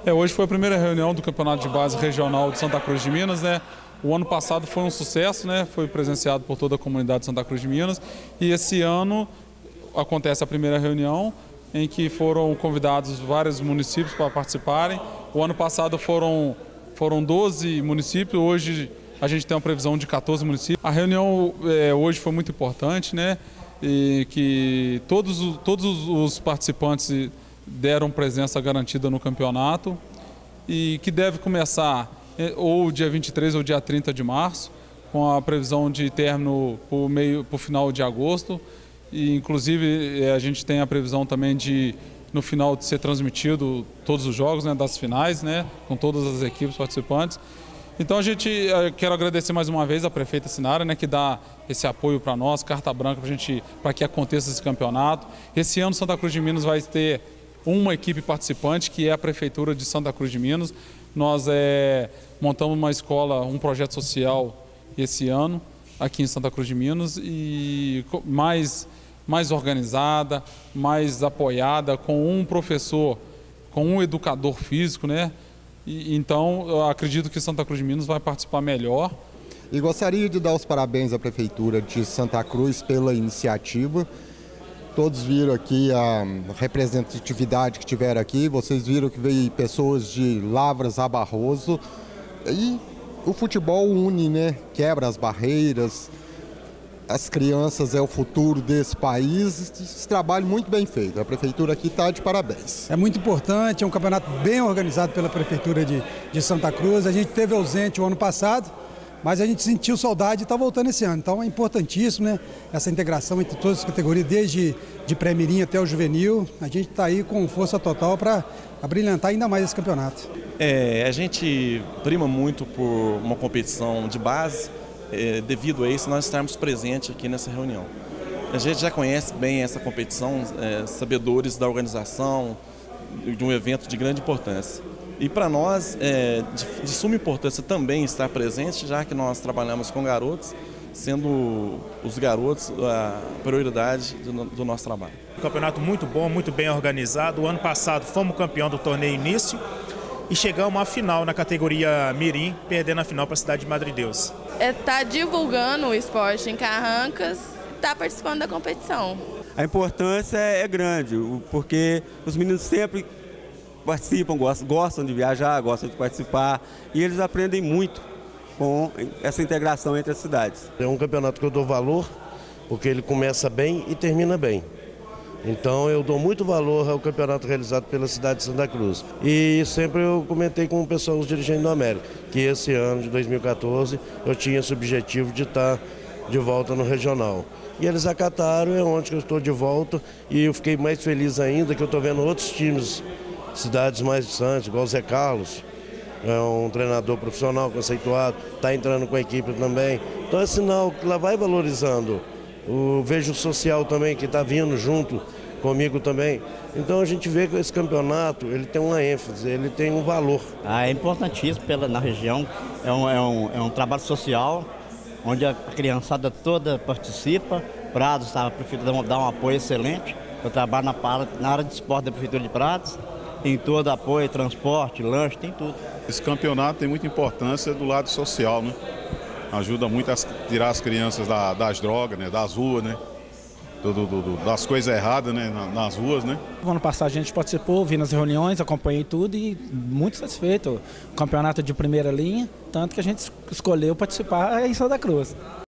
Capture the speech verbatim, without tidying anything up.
É, hoje foi a primeira reunião do Campeonato de Base Regional de Santa Cruz de Minas, né? O ano passado foi um sucesso, né? Foi presenciado por toda a comunidade de Santa Cruz de Minas. E esse ano acontece a primeira reunião, em que foram convidados vários municípios para participarem. O ano passado foram, foram doze municípios, hoje a gente tem uma previsão de quatorze municípios. A reunião é, hoje foi muito importante, né? E que todos, todos os participantes deram presença garantida no campeonato e que deve começar ou dia vinte e três ou dia trinta de março, com a previsão de término para o meio, para o final de agosto. E inclusive a gente tem a previsão também de no final de ser transmitido todos os jogos, né, das finais, né, com todas as equipes participantes. Então a gente quero agradecer mais uma vez a prefeita Sinara, né, que dá esse apoio para nós, carta branca para gente, para que aconteça esse campeonato. Esse ano Santa Cruz de Minas vai ter uma equipe participante, que é a Prefeitura de Santa Cruz de Minas. Nós é, montamos uma escola, um projeto social esse ano, aqui em Santa Cruz de Minas, e mais, mais organizada, mais apoiada, com um professor, com um educador físico, né? E, então, eu acredito que Santa Cruz de Minas vai participar melhor. E gostaria de dar os parabéns à Prefeitura de Santa Cruz pela iniciativa. Todos viram aqui a representatividade que tiveram aqui, vocês viram que veio pessoas de Lavras a Barroso. E o futebol une, né? Quebra as barreiras, as crianças é o futuro desse país. Esse trabalho muito bem feito, a Prefeitura aqui está de parabéns. É muito importante, é um campeonato bem organizado pela Prefeitura de, de Santa Cruz. A gente teve ausente o ano passado, mas a gente sentiu saudade e está voltando esse ano. Então é importantíssimo, né, essa integração entre todas as categorias, desde de pré-mirim até o juvenil. A gente está aí com força total para brilhantar ainda mais esse campeonato. É, a gente prima muito por uma competição de base, é, devido a isso nós estarmos presentes aqui nessa reunião. A gente já conhece bem essa competição, é, sabedores da organização, de um evento de grande importância. E para nós é de, de suma importância também estar presente, já que nós trabalhamos com garotos, sendo os garotos a prioridade do, do nosso trabalho. Um campeonato muito bom, muito bem organizado. O ano passado fomos campeão do torneio início e chegamos à final na categoria Mirim, perdendo a final para a cidade de Madre Deus. É tá divulgando o esporte em Carrancas, tá participando da competição. A importância é grande, porque os meninos sempre participam, gostam, gostam de viajar, gostam de participar e eles aprendem muito com essa integração entre as cidades. É um campeonato que eu dou valor, porque ele começa bem e termina bem. Então eu dou muito valor ao campeonato realizado pela cidade de Santa Cruz. E sempre eu comentei com o pessoal, os dirigentes do América, que esse ano de dois mil e quatorze eu tinha esse objetivo de estar de volta no regional. E eles acataram, é onde eu estou de volta e eu fiquei mais feliz ainda que eu estou vendo outros times, cidades mais distantes, igual o Zé Carlos, é um treinador profissional conceituado, está entrando com a equipe também. Então é sinal que lá vai valorizando. O vejo social também que está vindo junto comigo também. Então a gente vê que esse campeonato ele tem uma ênfase, ele tem um valor. Ah, é importantíssimo pela, na região, é um, é, um, é um trabalho social, onde a criançada toda participa. Prados, a prefeitura dá um apoio excelente. Eu trabalho na, na área de esporte da Prefeitura de Prados. Tem todo apoio, transporte, lanche, tem tudo. Esse campeonato tem muita importância do lado social, né? Ajuda muito a tirar as crianças da, das drogas, né? Das ruas, né? Do, do, do, das coisas erradas, né? Nas ruas, né? No ano passado a gente participou, vi nas reuniões, acompanhei tudo e muito satisfeito. O campeonato de primeira linha, tanto que a gente escolheu participar em Santa Cruz.